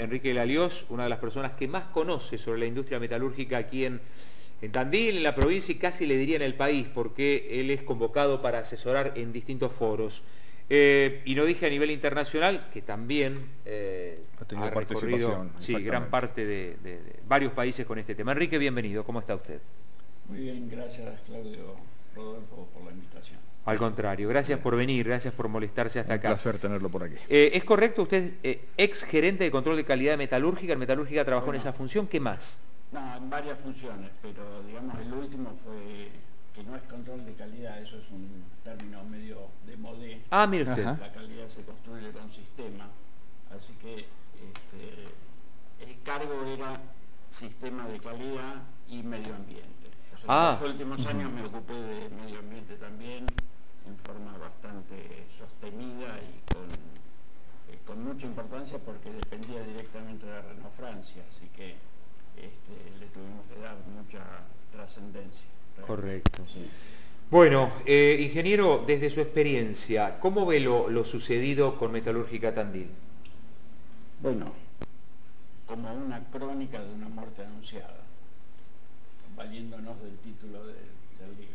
Enrique Laliós, una de las personas que más conoce sobre la industria metalúrgica aquí en Tandil, en la provincia y casi le diría en el país, porque él es convocado para asesorar en distintos foros. Y no dije a nivel internacional, que también ha recorrido gran parte de varios países con este tema. Enrique, bienvenido, ¿cómo está usted? Muy bien, gracias Claudio Rodolfo por la invitación. Al contrario, gracias por venir, gracias por molestarse hasta acá. Un placer tenerlo por aquí. ¿Es correcto? Usted es ex gerente de control de calidad metalúrgica, en metalúrgica trabajó en esa función, ¿qué más? No, en varias funciones, pero digamos el último fue que no es control de calidad, eso es un término medio de modé. Ah, mire usted. La calidad se construye con sistema, así que el cargo era sistema de calidad y medio ambiente. O sea, en los últimos años me ocupé de medio ambiente también, en forma bastante sostenida y con mucha importancia porque dependía directamente de Renault Francia, así que le tuvimos que dar mucha trascendencia. Correcto. Sí. Bueno, ingeniero, desde su experiencia, ¿cómo ve lo sucedido con Metalúrgica Tandil? Bueno, como una crónica de una muerte anunciada, valiéndonos del título del libro.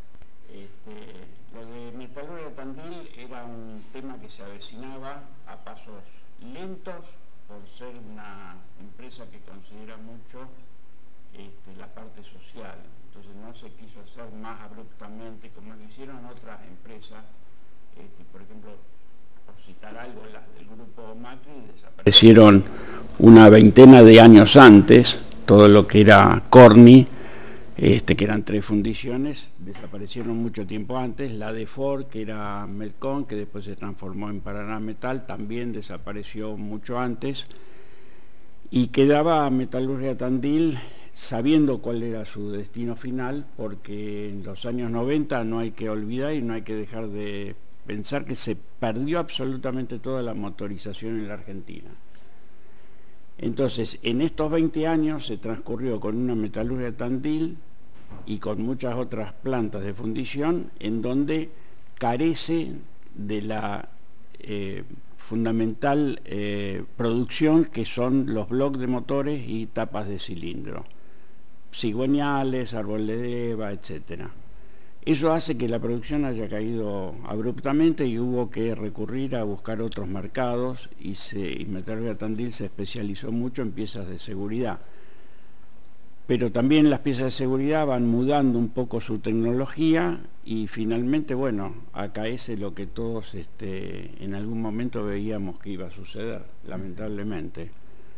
Lo de Metalúrgica Tandil era un tema que se avecinaba a pasos lentos por ser una empresa que considera mucho la parte social. Entonces no se quiso hacer más abruptamente como lo hicieron otras empresas, por ejemplo, por citar algo, las del grupo Macri desaparecieron una veintena de años antes, todo lo que era Corny, que eran 3 fundiciones, desaparecieron mucho tiempo antes. La de Ford, que era Metcon, que después se transformó en Paraná Metal, también desapareció mucho antes, y quedaba Metalúrgica Tandil sabiendo cuál era su destino final, porque en los años 90 no hay que olvidar y no hay que dejar de pensar que se perdió absolutamente toda la motorización en la Argentina. Entonces, en estos 20 años se transcurrió con una Metalúrgica Tandil y con muchas otras plantas de fundición en donde carece de la fundamental producción que son los bloques de motores y tapas de cilindro, cigüeñales, árbol de Eva, etc. Eso hace que la producción haya caído abruptamente y hubo que recurrir a buscar otros mercados y Metalúrgica Tandil se especializó mucho en piezas de seguridad. Pero también las piezas de seguridad van mudando un poco su tecnología y finalmente, bueno, acaece lo que todos en algún momento veíamos que iba a suceder, lamentablemente.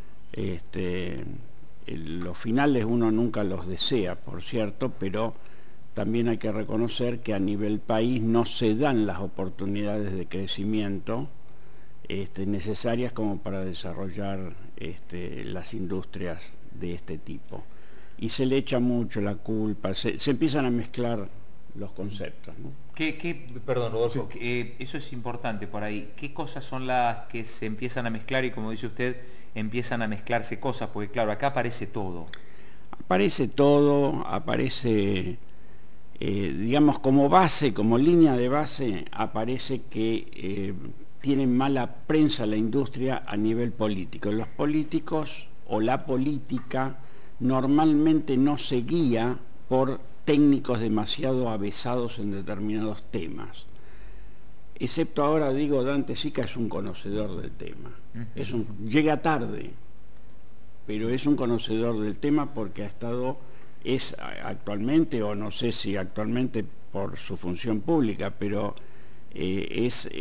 Los finales uno nunca los desea, por cierto, pero también hay que reconocer que a nivel país no se dan las oportunidades de crecimiento necesarias como para desarrollar las industrias de este tipo. Y se le echa mucho la culpa, se empiezan a mezclar los conceptos, ¿no? Perdón, Rodolfo, eso es importante por ahí. ¿Qué cosas son las que se empiezan a mezclar y, como dice usted, empiezan a mezclarse cosas? Porque claro, acá aparece todo. Aparece todo, aparece, digamos, como base, como línea de base, aparece que tienen mala prensa la industria a nivel político. Los políticos o la política normalmente no se guía por técnicos demasiado avesados en determinados temas. Excepto ahora, digo, Dante Sica es un conocedor del tema. Llega tarde, pero es un conocedor del tema porque es actualmente, o no sé si actualmente por su función pública, pero es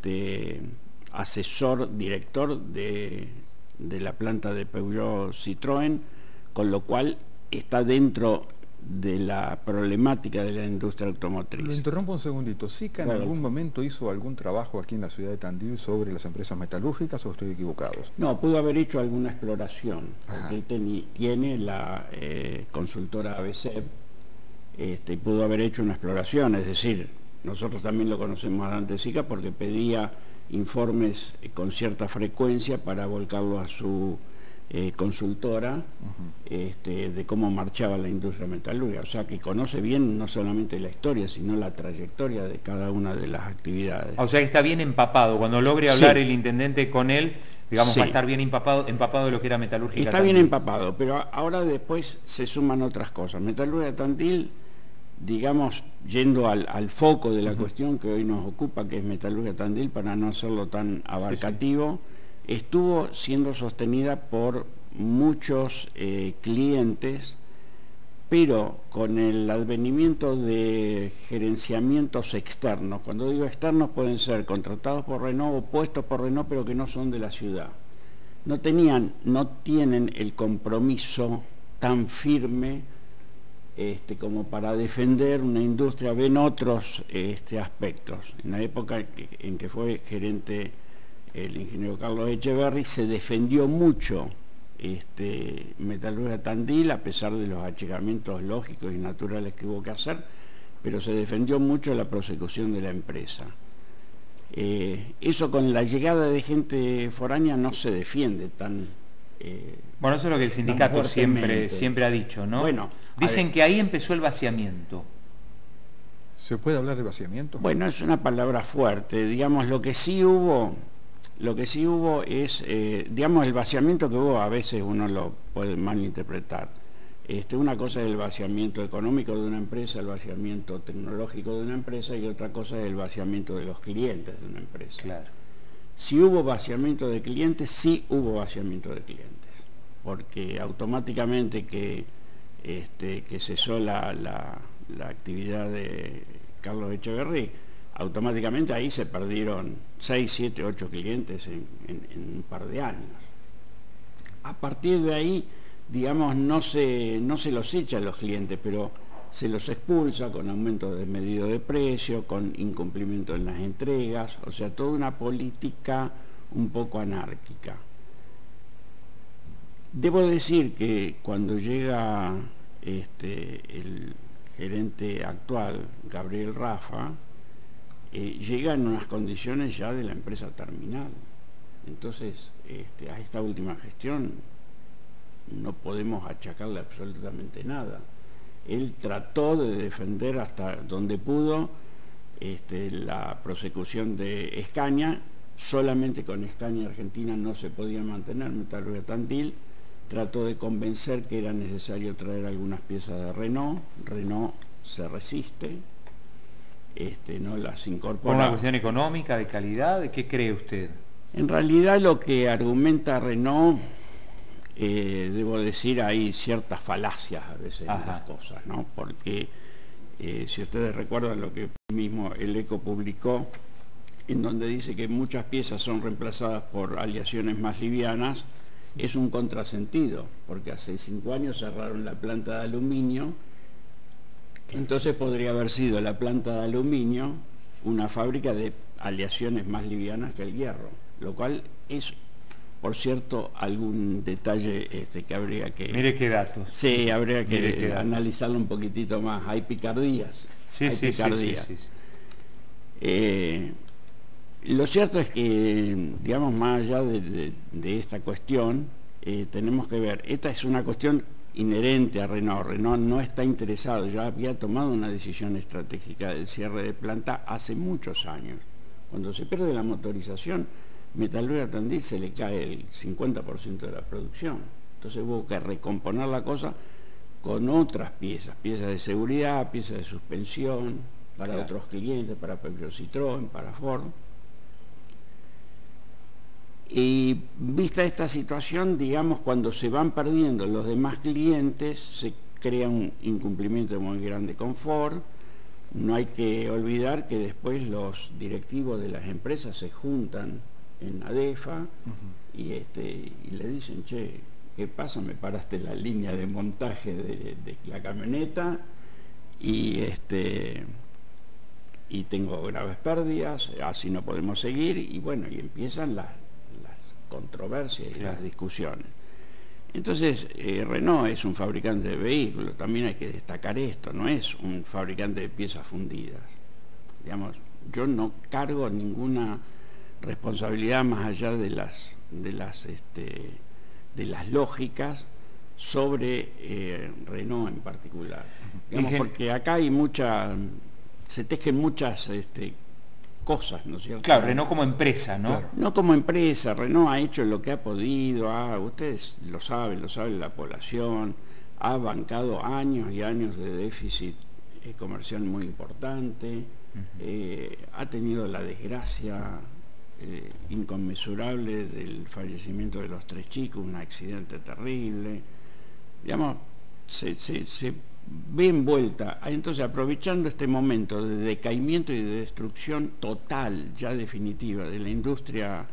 asesor, director de la planta de Peugeot Citroën, con lo cual está dentro de la problemática de la industria automotriz. Lo interrumpo un segundito. ¿Sica en algún momento hizo algún trabajo aquí en la ciudad de Tandil sobre las empresas metalúrgicas o estoy equivocado? No, pudo haber hecho alguna exploración, porque él tiene la consultora ABC, y pudo haber hecho una exploración, es decir, nosotros también lo conocemos a Dante Sica porque pedía informes con cierta frecuencia para volcarlo a su consultora de cómo marchaba la industria metalúrgica, o sea que conoce bien no solamente la historia sino la trayectoria de cada una de las actividades. O sea que está bien empapado, cuando logre hablar el intendente con él digamos, sí, va a estar bien empapado de lo que era Metalúrgica está Tandil. bien empapado, pero ahora después se suman otras cosas. Metalúrgica Tandil, digamos, yendo al foco de la cuestión que hoy nos ocupa, que es Metalúrgica Tandil, para no hacerlo tan abarcativo, estuvo siendo sostenida por muchos clientes, pero con el advenimiento de gerenciamientos externos. Cuando digo externos, pueden ser contratados por Renault o puestos por Renault, pero que no son de la ciudad. No tienen el compromiso tan firme como para defender una industria. Ven otros aspectos. En la época en que fue gerente el ingeniero Carlos Echeverri, se defendió mucho Metalúrgica Tandil, a pesar de los achicamientos lógicos y naturales que hubo que hacer, pero se defendió mucho la prosecución de la empresa. Eso con la llegada de gente foránea no se defiende tan... bueno, eso es lo que el sindicato siempre ha dicho, ¿no? Bueno, dicen que ahí empezó el vaciamiento. ¿Se puede hablar de vaciamiento? Bueno, es una palabra fuerte. Digamos, lo que sí hubo es, digamos, el vaciamiento que hubo, a veces uno lo puede malinterpretar. Una cosa es el vaciamiento económico de una empresa, el vaciamiento tecnológico de una empresa, y otra cosa es el vaciamiento de los clientes de una empresa. Claro. Si hubo vaciamiento de clientes, sí hubo vaciamiento de clientes, porque automáticamente que cesó la actividad de Carlos Echeverri, automáticamente ahí se perdieron 6, 7, 8 clientes en un par de años. A partir de ahí, digamos, no se los echa a los clientes, pero se los expulsa con aumento desmedido de precio, con incumplimiento en las entregas, o sea, toda una política un poco anárquica. Debo decir que cuando llega el gerente actual, Gabriel Rafa, llega en unas condiciones ya de la empresa terminal. Entonces, a esta última gestión no podemos achacarle absolutamente nada. Él trató de defender hasta donde pudo la prosecución de Escaña. Solamente con Escaña Argentina no se podía mantener Metalúrgica Tandil. Trató de convencer que era necesario traer algunas piezas de Renault. Renault se resiste, no las incorpora. ¿Por una cuestión económica, de calidad? ¿De qué cree usted? En realidad lo que argumenta Renault, debo decir, hay ciertas falacias a veces en las cosas, ¿no? Porque si ustedes recuerdan lo que mismo el ECO publicó, en donde dice que muchas piezas son reemplazadas por aleaciones más livianas, es un contrasentido, porque hace 5 años cerraron la planta de aluminio. Entonces podría haber sido la planta de aluminio una fábrica de aleaciones más livianas que el hierro, lo cual es, por cierto, algún detalle que habría que... Mire qué datos. Sí, habría que analizarlo un poquitito más. Hay picardías. Sí. Lo cierto es que, digamos, más allá de esta cuestión, tenemos que ver, esta es una cuestión inherente a Renault. Renault no está interesado, ya había tomado una decisión estratégica del cierre de planta hace muchos años. Cuando se pierde la motorización, Metalúrgica Tandil se le cae el 50% de la producción. Entonces hubo que recomponer la cosa con otras piezas de seguridad, piezas de suspensión, para otros clientes, para Peugeot Citroën, para Ford. Y vista esta situación, digamos, cuando se van perdiendo los demás clientes, se crea un incumplimiento muy grande con Ford. No hay que olvidar que después los directivos de las empresas se juntan en ADEFA y le dicen, che, ¿qué pasa? Me paraste la línea de montaje de la camioneta y tengo graves pérdidas, así no podemos seguir, y bueno, y empiezan las controversias y las discusiones. Entonces, Renault es un fabricante de vehículos, también hay que destacar esto, no es un fabricante de piezas fundidas. Digamos, yo no cargo ninguna responsabilidad más allá de las lógicas sobre Renault en particular. Digamos, porque acá hay se tejen muchas cosas, ¿no es cierto? Claro, Renault como empresa, ¿no? Claro. No como empresa, Renault ha hecho lo que ha podido, ustedes lo saben la población, ha bancado años y años de déficit comercial muy importante, ha tenido la desgracia inconmensurable del fallecimiento de los 3 chicos, un accidente terrible, digamos, se ve envuelta. Entonces, aprovechando este momento de decaimiento y de destrucción total, ya definitiva, de la industria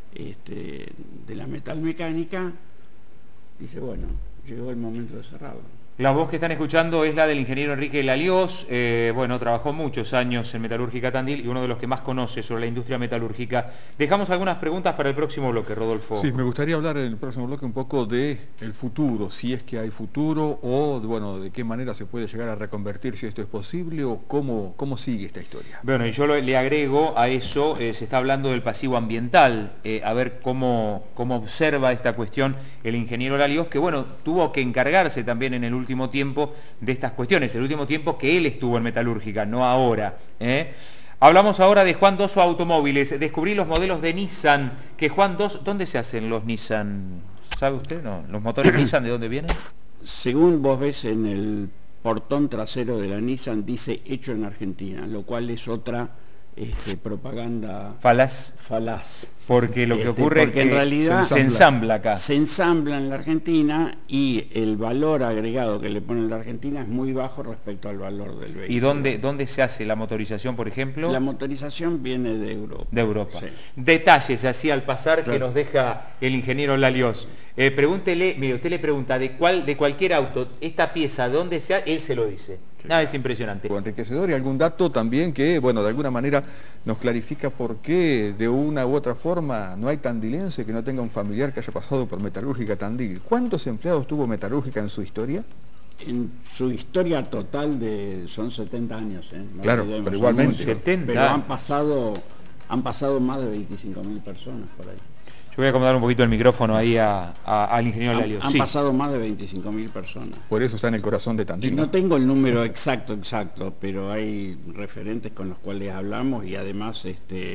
de la metalmecánica, dice, bueno, llegó el momento de cerrarlo. La voz que están escuchando es la del ingeniero Enrique Laliós. Bueno, trabajó muchos años en Metalúrgica Tandil y uno de los que más conoce sobre la industria metalúrgica. Dejamos algunas preguntas para el próximo bloque, Rodolfo. Sí, me gustaría hablar en el próximo bloque un poco de el futuro, si es que hay futuro o, bueno, de qué manera se puede llegar a reconvertir, si esto es posible o cómo sigue esta historia. Bueno, y yo le agrego a eso, se está hablando del pasivo ambiental, a ver cómo observa esta cuestión el ingeniero Laliós, que bueno, tuvo que encargarse también en el último tiempo de estas cuestiones, el último tiempo que él estuvo en Metalúrgica, no ahora. Hablamos ahora de Juan Dosso Automóviles. Descubrí los modelos de Nissan, que Juan Dosso, ¿dónde se hacen los Nissan? ¿Sabe usted? ¿No? ¿Los motores Nissan de dónde vienen? Según vos ves en el portón trasero de la Nissan, dice hecho en Argentina, lo cual es otra propaganda falaz. Porque lo que ocurre es que en realidad se ensambla acá. Se ensambla en la Argentina y el valor agregado que le pone en la Argentina es muy bajo respecto al valor del vehículo. ¿Y dónde se hace la motorización, por ejemplo? La motorización viene de Europa. De Europa. Sí. Detalles así al pasar, claro, que nos deja el ingeniero Laliós. Pregúntele, mire, usted le pregunta de cualquier auto, esta pieza, ¿dónde se hace? Él se lo dice. Nada, es impresionante. Enriquecedor, y algún dato también que, bueno, de alguna manera nos clarifica por qué de una u otra forma no hay tandilense que no tenga un familiar que haya pasado por Metalúrgica Tandil. ¿Cuántos empleados tuvo Metalúrgica en su historia? En su historia total son 70 años, no claro, olvidemos, pero igualmente. 70. Pero han pasado más de 25.000 personas por ahí. Yo voy a acomodar un poquito el micrófono ahí al ingeniero Laliós. Han pasado más de 25.000 personas. Por eso está en el corazón de Tandil. Y no tengo el número exacto, pero hay referentes con los cuales hablamos y además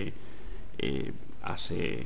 hace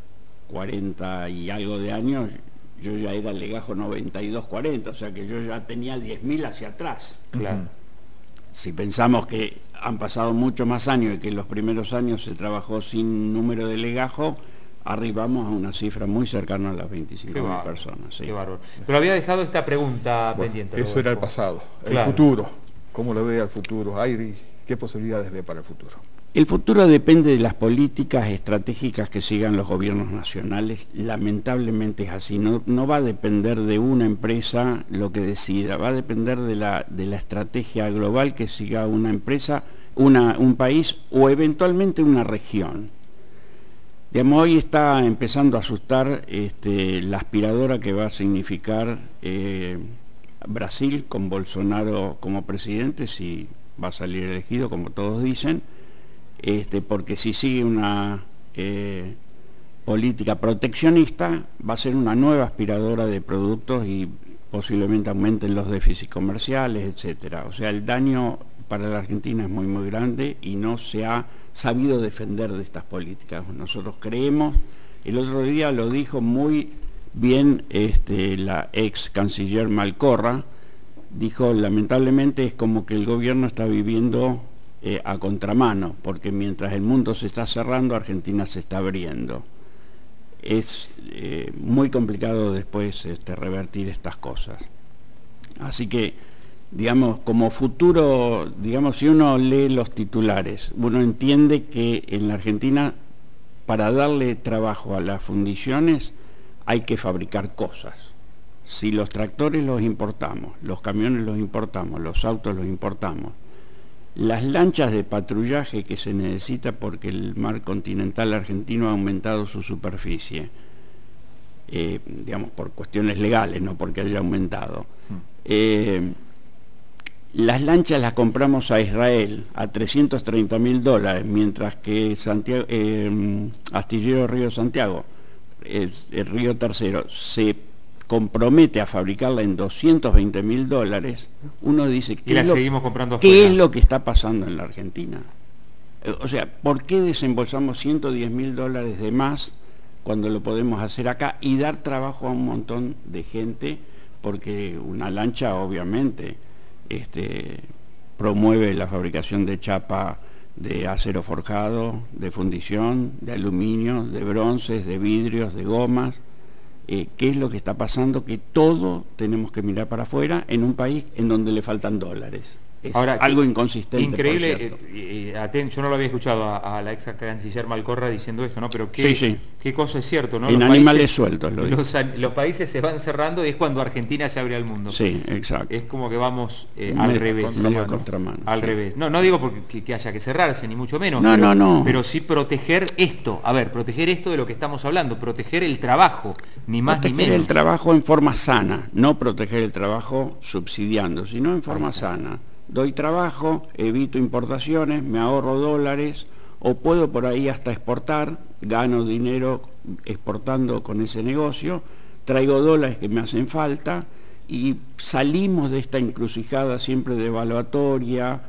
40 y algo de años yo ya era legajo 9240, o sea que yo ya tenía 10.000 hacia atrás. Claro. Si pensamos que han pasado mucho más años y que en los primeros años se trabajó sin número de legajo, arribamos a una cifra muy cercana a las 25.000 personas. Sí. Qué bárbaro. Pero había dejado esta pregunta pendiente. Eso era el pasado. Claro. El futuro. ¿Cómo lo ve al futuro? ¿Qué posibilidades ve para el futuro? El futuro depende de las políticas estratégicas que sigan los gobiernos nacionales. Lamentablemente es así. No va a depender de una empresa lo que decida. Va a depender de la estrategia global que siga una empresa, un país o eventualmente una región. Digamos, hoy está empezando a asustar la aspiradora que va a significar Brasil con Bolsonaro como presidente, si va a salir elegido, como todos dicen, porque si sigue una política proteccionista, va a ser una nueva aspiradora de productos y posiblemente aumenten los déficits comerciales, etcétera. O sea, el daño para la Argentina es muy grande y no se ha sabido defender de estas políticas. Nosotros creemos, el otro día lo dijo muy bien la ex canciller Malcorra, dijo, lamentablemente es como que el gobierno está viviendo a contramano, porque mientras el mundo se está cerrando, Argentina se está abriendo. Es muy complicado después revertir estas cosas. Así que, digamos, como futuro, digamos, si uno lee los titulares, uno entiende que en la Argentina, para darle trabajo a las fundiciones, hay que fabricar cosas. Si los tractores los importamos, los camiones los importamos, los autos los importamos, las lanchas de patrullaje que se necesita porque el mar continental argentino ha aumentado su superficie, digamos, por cuestiones legales, no porque haya aumentado. Las lanchas las compramos a Israel a $330.000, mientras que Astillero Río Santiago, el Río Tercero, se compromete a fabricarla en $220.000. Uno dice, ¿qué es lo que está pasando en la Argentina? O sea, ¿por qué desembolsamos 110.000 dólares de más cuando lo podemos hacer acá y dar trabajo a un montón de gente? Porque una lancha obviamente promueve la fabricación de chapa de acero forjado, de fundición, de aluminio, de bronces, de vidrios, de gomas. ¿Qué es lo que está pasando? Que todo tenemos que mirar para afuera en un país en donde le faltan dólares. Es ahora, algo inconsistente. Increíble, yo no lo había escuchado a la ex canciller Malcorra diciendo esto, ¿no? Pero qué cosa es cierto, ¿no? En los animales países, sueltos lo digo. Los países se van cerrando y es cuando Argentina se abre al mundo. Sí, exacto. Es como que vamos al revés. Contramano. Al revés. No digo porque que haya que cerrarse, ni mucho menos. No. Pero sí proteger esto. A ver, proteger esto de lo que estamos hablando. Proteger el trabajo, ni más ni menos. Proteger el trabajo en forma sana, no proteger el trabajo subsidiando, sino en forma sana. Doy trabajo, evito importaciones, me ahorro dólares, o puedo por ahí hasta exportar, gano dinero exportando con ese negocio, traigo dólares que me hacen falta y salimos de esta encrucijada siempre devaluatoria,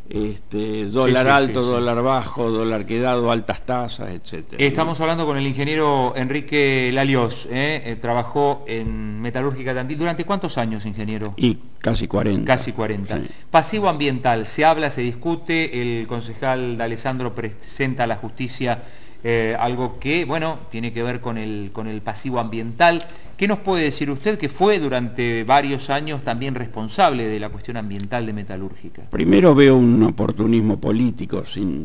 dólar alto, dólar bajo, dólar quedado, altas tasas, etc. Estamos hablando con el ingeniero Enrique Laliós, trabajó en Metalúrgica Tandil. ¿Durante cuántos años, ingeniero? Y casi 40. Casi 40. Sí. Pasivo ambiental, se habla, se discute, el concejal D'Alessandro presenta a la justicia algo que, bueno, tiene que ver con el pasivo ambiental. ¿Qué nos puede decir usted que fue durante varios años también responsable de la cuestión ambiental de Metalúrgica? Primero veo un oportunismo político sin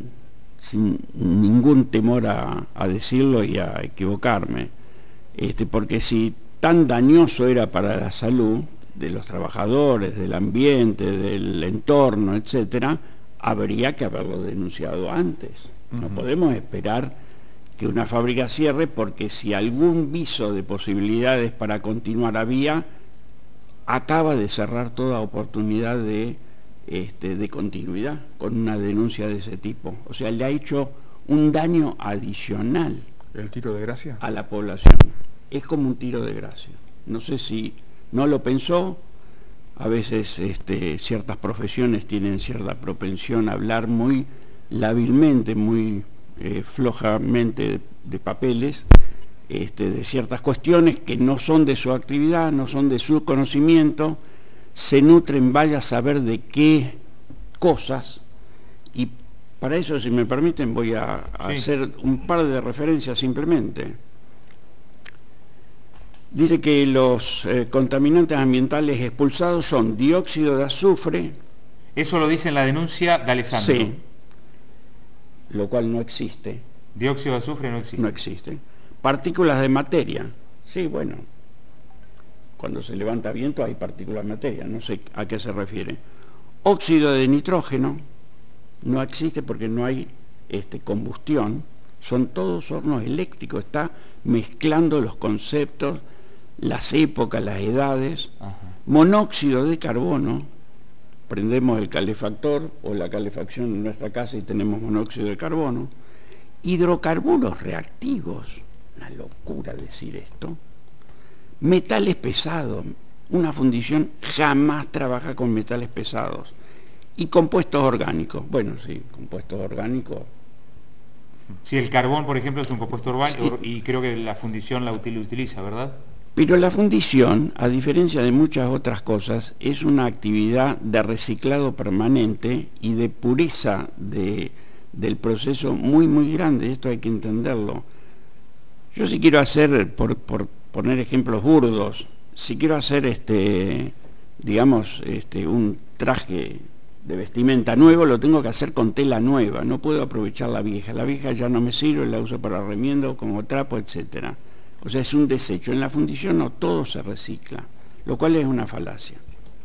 ningún temor a decirlo y a equivocarme, porque si tan dañoso era para la salud de los trabajadores, del ambiente, del entorno, etcétera, habría que haberlo denunciado antes. No podemos esperar que una fábrica cierre porque si algún viso de posibilidades para continuar había, acaba de cerrar toda oportunidad de continuidad con una denuncia de ese tipo. O sea, le ha hecho un daño adicional. ¿El tiro de gracia? A la población. Es como un tiro de gracia. No sé si no lo pensó. A veces ciertas profesiones tienen cierta propensión a hablar muy lábilmente, muy flojamente de papeles, de ciertas cuestiones que no son de su actividad, no son de su conocimiento, se nutren vaya a saber de qué cosas, y para eso, si me permiten, voy a hacer un par de referencias simplemente. Dice que los contaminantes ambientales expulsados son dióxido de azufre. Eso lo dice en la denuncia de Alessandro. Sí. Lo cual no existe. Dióxido de azufre no existe. No existe. Partículas de materia. Sí, bueno. Cuando se levanta viento hay partículas de materia. No sé a qué se refiere. Óxido de nitrógeno no existe porque no hay combustión. Son todos hornos eléctricos. Está mezclando los conceptos, las épocas, las edades. Ajá. Monóxido de carbono. Prendemos el calefactor o la calefacción en nuestra casa y tenemos monóxido de carbono. Hidrocarburos reactivos, una locura decir esto. Metales pesados, una fundición jamás trabaja con metales pesados. Y compuestos orgánicos, bueno, sí, compuestos orgánicos. Sí, el carbón, por ejemplo, es un compuesto orgánico, sí. Y creo que la fundición la utiliza, ¿verdad? Pero la fundición, a diferencia de muchas otras cosas, es una actividad de reciclado permanente y de pureza del proceso muy, muy grande. Esto hay que entenderlo. Yo si quiero hacer, por poner ejemplos burdos, si quiero hacer, digamos, un traje de vestimenta nuevo, lo tengo que hacer con tela nueva. No puedo aprovechar la vieja. La vieja ya no me sirve, la uso para remiendo, como trapo, etcétera. O sea, es un desecho. En la fundición no todo se recicla, lo cual es una falacia.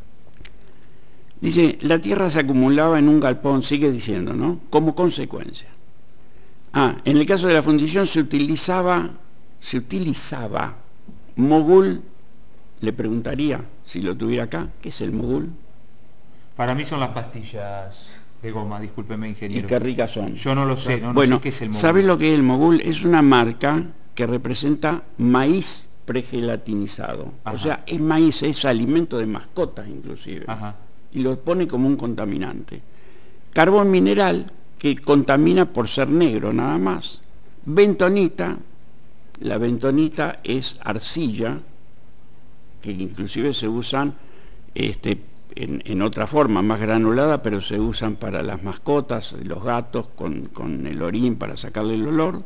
Dice, la tierra se acumulaba en un galpón, sigue diciendo, ¿no? Como consecuencia. En el caso de la fundición se utilizaba mogul. Le preguntaría, si lo tuviera acá, ¿qué es el mogul? Para mí son las pastillas de goma, discúlpeme, ingeniero. ¿Y qué ricas son? Yo no lo sé, no bueno, sé qué es el mogul. ¿Sabe lo que es el mogul? Es una marca que representa maíz pregelatinizado. Ajá. O sea, es maíz, es alimento de mascotas inclusive. Ajá. Y lo pone como un contaminante. Carbón mineral, que contamina por ser negro nada más. Bentonita, la bentonita es arcilla, que inclusive se usan en otra forma, más granulada, pero se usan para las mascotas, los gatos, con el orín para sacarle el olor.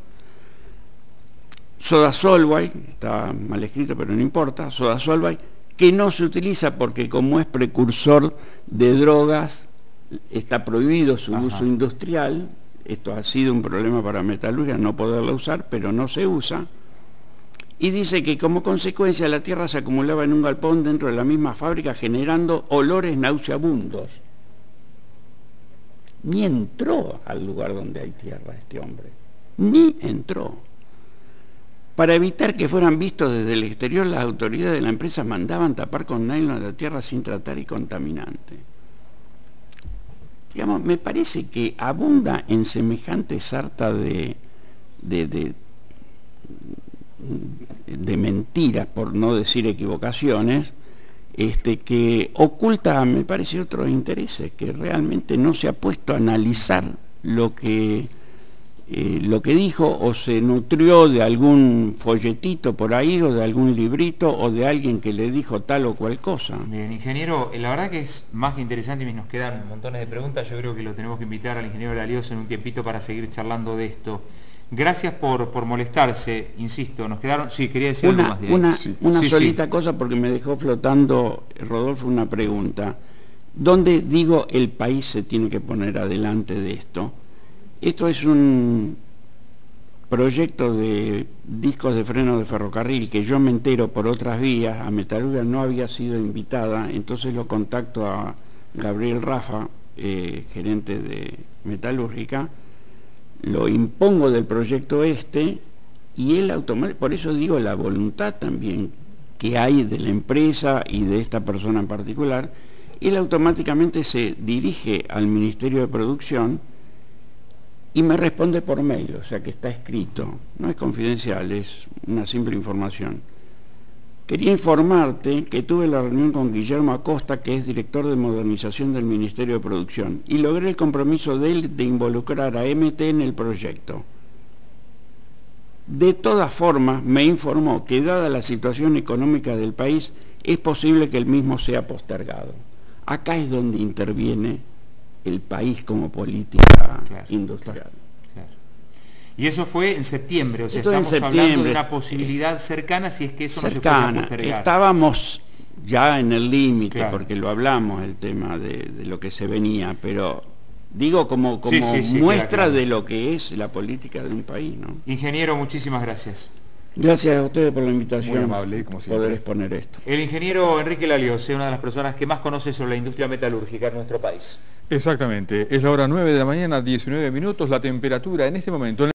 Soda Solvay, está mal escrito pero no importa, Soda Solvay, que no se utiliza porque como es precursor de drogas, está prohibido su uso industrial. Esto ha sido un problema para Metalurgia, no poderla usar, pero no se usa. Y dice que como consecuencia la tierra se acumulaba en un galpón dentro de la misma fábrica, generando olores nauseabundos. Ni entró al lugar donde hay tierra este hombre, ni entró. Para evitar que fueran vistos desde el exterior, las autoridades de la empresa mandaban tapar con nylon la tierra sin tratar y contaminante. Digamos, me parece que abunda en semejante sarta de mentiras, por no decir equivocaciones, que oculta, me parece, otros intereses, que realmente no se ha puesto a analizar lo que dijo, o se nutrió de algún folletito por ahí, o de algún librito, o de alguien que le dijo tal o cual cosa. Bien, ingeniero, la verdad que es más que interesante y nos quedan montones de preguntas. Yo creo que lo tenemos que invitar al ingeniero Lalios en un tiempito para seguir charlando de esto. Gracias por molestarse, insisto, nos quedaron... Sí, quería decir algo más de una solita cosa, porque me dejó flotando, Rodolfo, una pregunta. ¿Dónde, digo, el país se tiene que poner adelante de esto? Esto es un proyecto de discos de freno de ferrocarril que yo me entero por otras vías. A Metalurgia no había sido invitada, entonces lo contacto a Gabriel Rafa, gerente de Metalúrgica, lo impongo del proyecto y él automáticamente, por eso digo la voluntad también que hay de la empresa y de esta persona en particular, él automáticamente se dirige al Ministerio de Producción y me responde por mail, o sea que está escrito, no es confidencial, es una simple información. Quería informarte que tuve la reunión con Guillermo Acosta, que es director de modernización del Ministerio de Producción, y logré el compromiso de él de involucrar a MT en el proyecto. De todas formas, me informó que dada la situación económica del país, es posible que el mismo sea postergado. Acá es donde interviene el país como política industrial. Claro. Y eso fue en septiembre, o sea, esto estamos hablando de una posibilidad cercana si es que eso no se puede postergar. Estábamos ya en el límite, porque lo hablamos, el tema de lo que se venía, pero digo como muestra de lo que es la política de un país, ¿no? Ingeniero, muchísimas gracias. Gracias a ustedes por la invitación. Muy amable, como siempre. Poder exponer esto. El ingeniero Enrique Lalios, una de las personas que más conoce sobre la industria metalúrgica en nuestro país. Exactamente, es la hora 9 de la mañana, 19 minutos, la temperatura en este momento...